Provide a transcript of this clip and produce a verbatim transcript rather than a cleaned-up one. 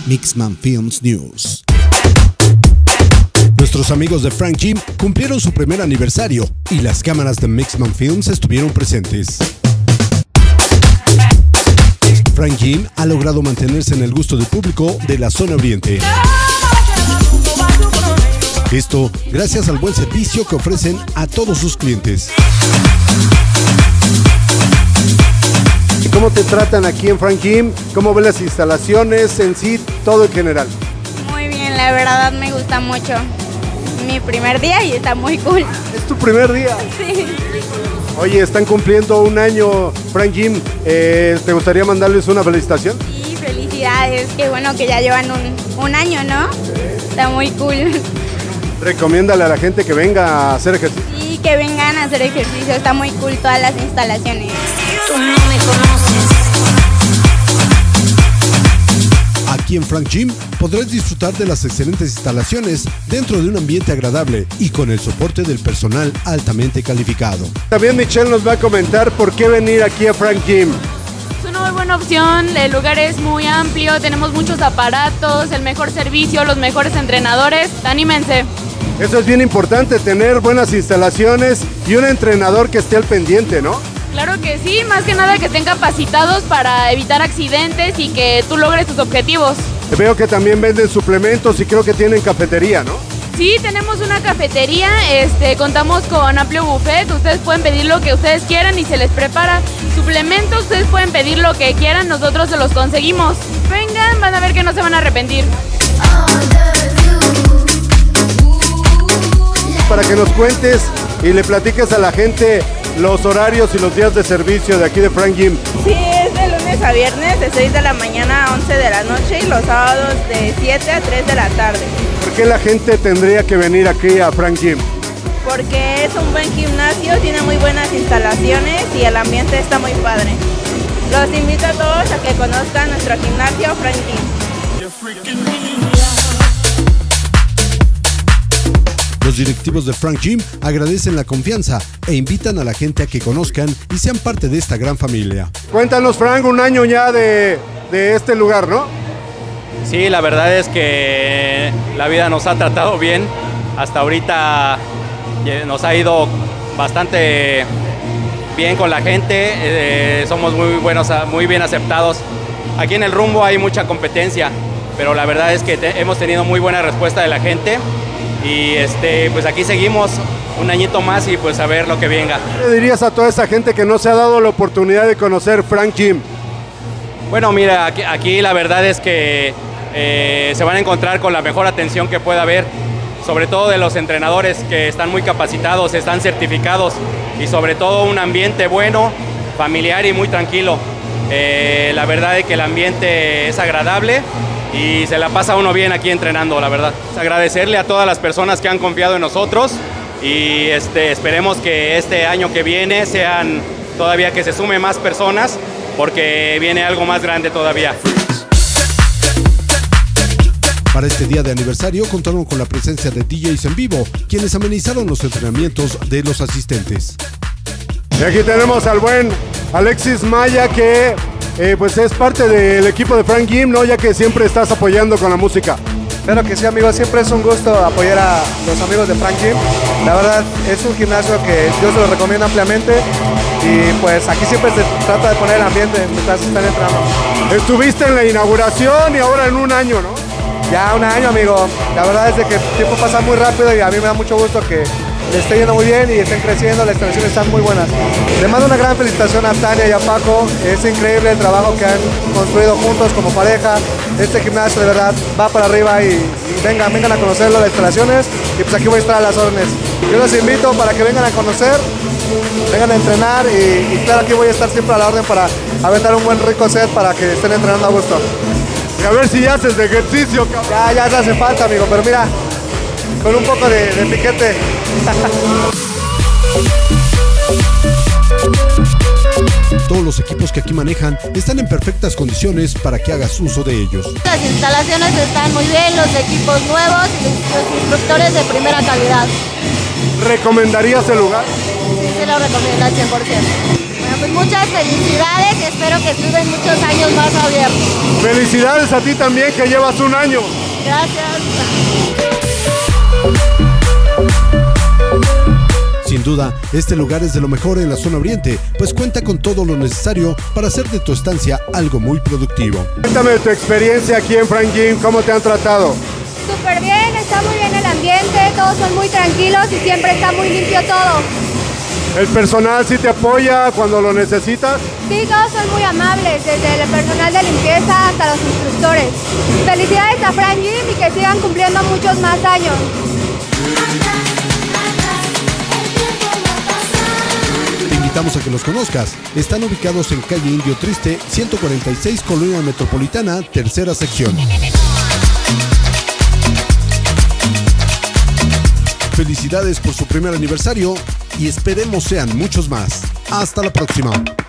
Mixman Films News. Nuestros amigos de Frank Gym cumplieron su primer aniversario y las cámaras de Mixman Films estuvieron presentes. Frank Gym ha logrado mantenerse en el gusto del público de la zona oriente. Esto gracias al buen servicio que ofrecen a todos sus clientes. ¿Cómo te tratan aquí en Frank Gym? ¿Cómo ves las instalaciones en sí, todo en general? Muy bien, la verdad me gusta mucho. Mi primer día y está muy cool. ¿Es tu primer día? Sí. Oye, están cumpliendo un año Frank Gym. Eh, ¿Te gustaría mandarles una felicitación? Sí, felicidades. Qué bueno que ya llevan un, un año, ¿no? Está muy cool. Recomiéndale a la gente que venga a hacer ejercicio. Sí, que vengan a hacer ejercicio. Está muy cool todas las instalaciones. Tú no me conoces. Aquí en Frank Gym podrás disfrutar de las excelentes instalaciones dentro de un ambiente agradable y con el soporte del personal altamente calificado. También Michelle nos va a comentar por qué venir aquí a Frank Gym. Es una muy buena opción, el lugar es muy amplio, tenemos muchos aparatos, el mejor servicio, los mejores entrenadores, anímense. Eso es bien importante, tener buenas instalaciones y un entrenador que esté al pendiente, ¿no? Claro que sí, más que nada que estén capacitados para evitar accidentes y que tú logres tus objetivos. Veo que también venden suplementos y creo que tienen cafetería, ¿no? Sí, tenemos una cafetería, este, contamos con amplio buffet, ustedes pueden pedir lo que ustedes quieran y se les prepara. Suplementos, ustedes pueden pedir lo que quieran, nosotros se los conseguimos. Vengan, van a ver que no se van a arrepentir. Para que nos cuentes y le platiques a la gente los horarios y los días de servicio de aquí de Frank Gym. Sí, es de lunes a viernes, de seis de la mañana a once de la noche y los sábados de siete a tres de la tarde. ¿Por qué la gente tendría que venir aquí a Frank Gym? Porque es un buen gimnasio, tiene muy buenas instalaciones y el ambiente está muy padre. Los invito a todos a que conozcan nuestro gimnasio Frank Gym. Los directivos de Frank Gym agradecen la confianza e invitan a la gente a que conozcan y sean parte de esta gran familia. Cuéntanos, Frank, un año ya de, de este lugar, ¿no? Sí, la verdad es que la vida nos ha tratado bien. Hasta ahorita nos ha ido bastante bien con la gente. Eh, somos muy buenos, muy bien aceptados. Aquí en el rumbo hay mucha competencia, pero la verdad es que te, hemos tenido muy buena respuesta de la gente. Y este, pues aquí seguimos un añito más y pues a ver lo que venga. ¿Qué le dirías a toda esa gente que no se ha dado la oportunidad de conocer Frank Gym? Bueno, mira, aquí, aquí la verdad es que eh, se van a encontrar con la mejor atención que pueda haber, sobre todo de los entrenadores que están muy capacitados, están certificados y sobre todo un ambiente bueno, familiar y muy tranquilo. Eh, la verdad es que el ambiente es agradable y se la pasa uno bien aquí entrenando, la verdad. Agradecerle a todas las personas que han confiado en nosotros y este, esperemos que este año que viene sean todavía que se sume más personas porque viene algo más grande todavía. Para este día de aniversario contaron con la presencia de D Js en vivo, quienes amenizaron los entrenamientos de los asistentes. Y aquí tenemos al buen Alexis Maya, que eh, pues es parte del equipo de Frank Gym, ¿no? Ya que siempre estás apoyando con la música. Claro que sí, amigos, siempre es un gusto apoyar a los amigos de Frank Gym. La verdad es un gimnasio que yo se lo recomiendo ampliamente y pues aquí siempre se trata de poner el ambiente mientras están entrando. Estuviste en la inauguración y ahora en un año, ¿no? Ya un año, amigo. La verdad es de que el tiempo pasa muy rápido y a mí me da mucho gusto que les esté yendo muy bien y estén creciendo, las instalaciones están muy buenas. Le mando una gran felicitación a Tania y a Paco, es increíble el trabajo que han construido juntos como pareja. Este gimnasio de verdad va para arriba y, y vengan, vengan a conocerlo, las instalaciones y pues aquí voy a estar a las órdenes. Yo los invito para que vengan a conocer, vengan a entrenar y, y claro, aquí voy a estar siempre a la orden para aventar un buen rico set para que estén entrenando a gusto. Y a ver si ya haces de ejercicio, cabrón. Ya, ya se hace falta, amigo, pero mira, con un poco de, de piquete. Todos los equipos que aquí manejan están en perfectas condiciones para que hagas uso de ellos. Las instalaciones están muy bien, los equipos nuevos y los instructores de primera calidad. ¿Recomendarías el lugar? Sí, se lo recomiendo al cien por ciento. Bueno, pues muchas felicidades y espero que duren muchos años más abiertos. Felicidades a ti también, que llevas un año. Gracias. Sin duda, este lugar es de lo mejor en la zona oriente, pues cuenta con todo lo necesario para hacer de tu estancia algo muy productivo. Cuéntame tu experiencia aquí en Frank Gym, ¿cómo te han tratado? Súper bien, está muy bien el ambiente, todos son muy tranquilos y siempre está muy limpio todo. ¿El personal sí te apoya cuando lo necesitas? Sí, todos son muy amables, desde el personal de limpieza hasta los instructores. Felicidades a Frank Gym y que sigan cumpliendo muchos más años. Te invitamos a que los conozcas. Están ubicados en calle Indio Triste, ciento cuarenta y seis, Colonia Metropolitana, tercera sección. Felicidades por su primer aniversario y esperemos sean muchos más. Hasta la próxima.